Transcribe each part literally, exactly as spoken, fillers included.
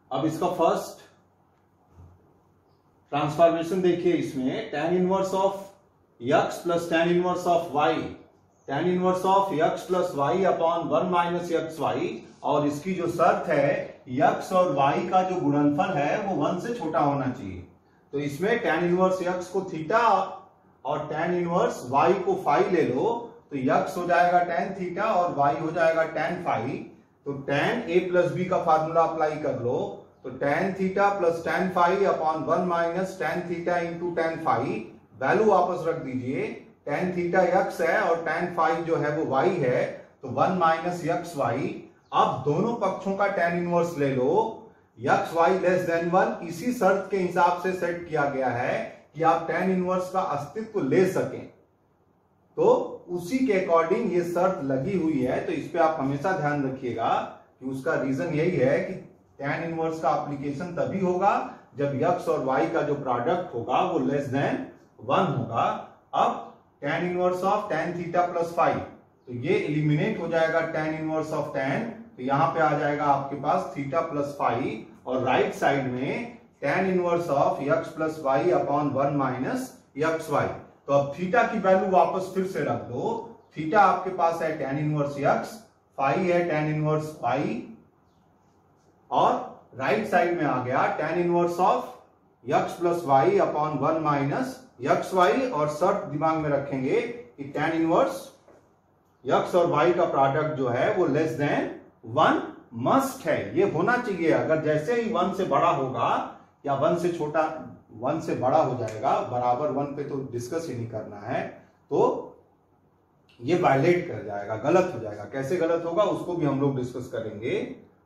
अब इसका first transformation देखिए, इसमें tan inverse of x plus tan inverse of y, tan inverse of x plus Y upon one minus X Y, और इसकी जो शर्त है x और y का जो गुणनफल है वो वन से छोटा होना चाहिए। तो इसमें tan इनवर्स x को थीटा और tan इनवर्स y को फाई ले लो, तो x हो जाएगा tan थीटा और y हो जाएगा tan फाई। तो tan a प्लस बी का फार्मूला अप्लाई कर लो, तो tan theta plus tan phi upon one minus tan theta into tan phi, value वापस रख दीजिए, tan थीटा x है और tan फाई जो है वो y है, तो वन माइनस एक्स वाई। अब दोनों पक्षों का tan इनवर्स ले लो, X Y less than one, इसी शर्त के हिसाब से सेट किया गया है कि आप tan इनवर्स का अस्तित्व ले सकें, तो उसी के अकॉर्डिंग ये शर्त लगी हुई है। तो इस पे आप हमेशा ध्यान रखिएगा कि उसका रीजन यही है कि tan इनवर्स का एप्लीकेशन तभी होगा जब x और y का जो प्रोडक्ट होगा वो लेस देन वन होगा। अब tan inverse of tan theta plus five, तो ये एलिमिनेट हो जाएगा tan इनवर्स ऑफ tan, तो यहां पे आ जाएगा आपके पास थीटा प्लस फाइव, और राइट साइड में tan inverse of x plus Y upon one minus X Y. तो अब थीटा की वैल्यू वापस फिर से रख दो, थीटा आपके पास है tan इनवर्स x, फाइव है tan इनवर्स y, और राइट साइड में आ गया tan inverse of x plus Y upon one minus X Y, और शर्त दिमाग में रखेंगे कि tan इनवर्स x और y का प्रोडक्ट जो है वो लेस देन वन मस्ट है, ये होना चाहिए। अगर जैसे ही वन से बड़ा होगा या वन से छोटा, वन से बड़ा हो जाएगा, बराबर वन पे तो डिस्कस ही नहीं करना है, तो ये वायलेट कर जाएगा, गलत हो जाएगा। कैसे गलत होगा उसको भी हम लोग डिस्कस करेंगे।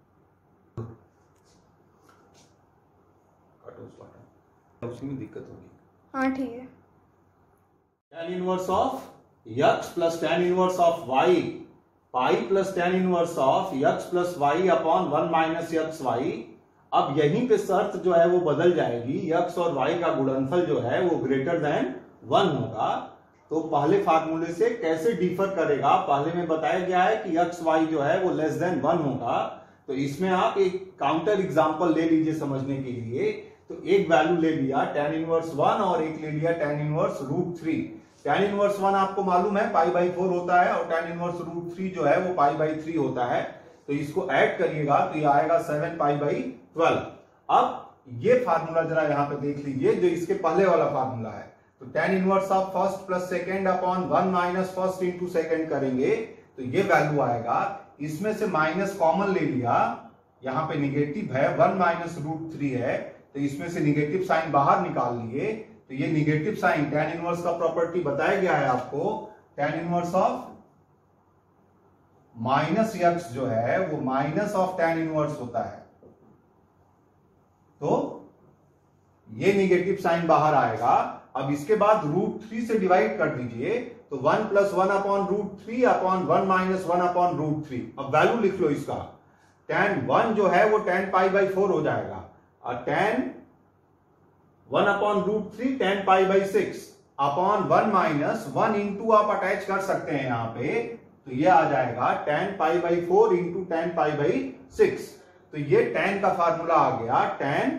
उसमें दिक्कत होगी, हाँ ठीक है। tan inverse of x plus tan inverse of y, pi plus tan inverse of x plus Y upon one minus X Y. अब यहीं पे शर्त जो है वो बदल जाएगी, x और y का गुणनफल जो है वो ग्रेटर देन वन होगा। तो पहले फार्मूले से कैसे डिफर करेगा, पहले में बताया गया है कि x y जो है वो लेस देन वन होगा। तो इसमें आप एक काउंटर एग्जांपल ले लीजिए समझने के लिए। तो एक वैल्यू ले लिया tan इनवर्स वन और एक ले लिया tan inverse root three. tan inverse one आपको मालूम है पाई बाई फोर होता है, और tan इनवर्स रूट थ्री जो है वो पाई बाई थ्री होता है। तो इसको ऐड करिएगा तो ये आएगा सेवन पाई बाई ट्वेल्व। अब ये फार्मूला जरा यहाँ पे देख लीजिए जो इसके पहले वाला फार्मूला है। तो tan inverse of first plus second upon one minus first into second करेंगे तो ये वैल्यू आएगा। इसमें से माइनस कॉमन ले लिया, यहाँ पे निगेटिव है, वन माइनस रूट थ्री है, तो इसमें से निगेटिव साइन बाहर निकाल लिए। तो ये निगेटिव साइन, tan इनवर्स का प्रॉपर्टी बताया गया है आपको, tan inverse of minus X जो है वो माइनस ऑफ tan इनवर्स होता है। तो ये निगेटिव साइन बाहर आएगा। अब इसके बाद रूट थ्री से डिवाइड कर दीजिए, तो one plus one upon root three upon one minus one upon root three. अब वैल्यू लिख लो इसका, tan वन जो है वो tan पाई बाई फोर हो जाएगा, और tan one upon root three tan pi by six upon one minus one into आप अटैच कर सकते हैं यहाँ पे, तो ये आ जाएगा tan pi by four into tan pi by six. तो ये tan का फार्मूला आ गया tan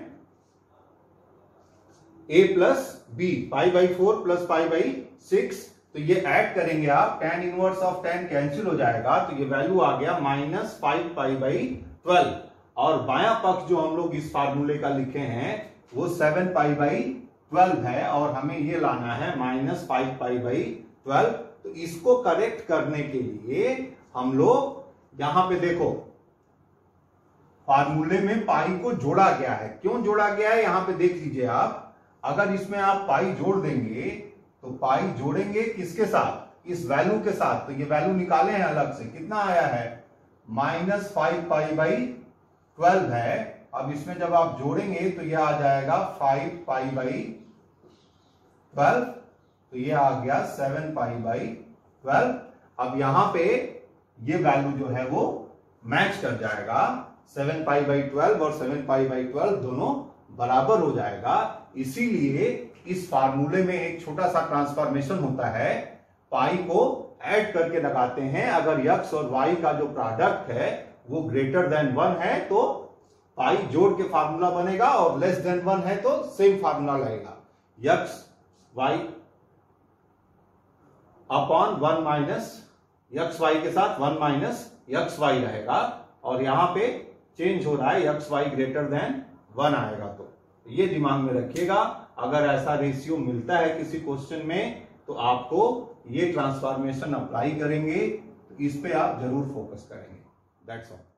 a plus B, pi by four plus pi by six. तो ये ऐड करेंगे आप, tan inverse of tan cancel हो जाएगा, तो ये वैल्यू आ गया minus five pi by twelve. और बायां पक्ष जो हम लोग इस फार्मूले का लिखे हैं वो सेवन पाई बाई ट्वेल्व है, और हमें ये लाना है minus five pi by twelve. तो इसको करेक्ट करने के लिए हम लोग यहां पे देखो फार्मूले में पाई को जोड़ा गया है। क्यों जोड़ा गया है यहां पे देख लीजिए आप। अगर इसमें आप पाई जोड़ देंगे तो पाई जोड़ेंगे किसके साथ, इस वैल्यू के साथ। तो ये वैल्यू निकाले हैं अलग से, कितना आया है minus five pi by twelve है। अब इसमें जब आप जोड़ेंगे तो ये आ जाएगा फाइव पाई बाई ट्वेल्व, तो ये आ गया सेवन पाई बाई ट्वेल्व। अब यहां पे ये वैल्यू जो है वो मैच कर जाएगा, सेवन पाई बाई ट्वेल्व और सेवन पाई बाई ट्वेल्व दोनों बराबर हो जाएगा। इसीलिए इस फार्मूले में एक छोटा सा ट्रांसफॉर्मेशन होता है, पाई को ऐड करके लगाते हैं। अगर x और y का जो प्रोडक्ट है वो ग्रेटर देन वन है तो पाई जोड़ के फार्मूला बनेगा और लेस देन वन है तो सेम फार्मूला लगेगा, X Y upon one minus X Y के साथ वन माइनस यक्स वाई रहेगा, और यहां पे चेंज हो रहा है X Y greater than one आएगा। तो ये दिमाग में रखिएगा, अगर ऐसा रेशियो मिलता है किसी क्वेश्चन में तो आपको ये ट्रांसफॉर्मेशन अप्लाई करेंगे, तो इस पे आप जरूर फोकस करेंगे। That's all.